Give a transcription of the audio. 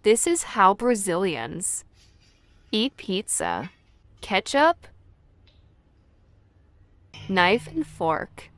This is how Brazilians eat pizza. Ketchup, knife and fork.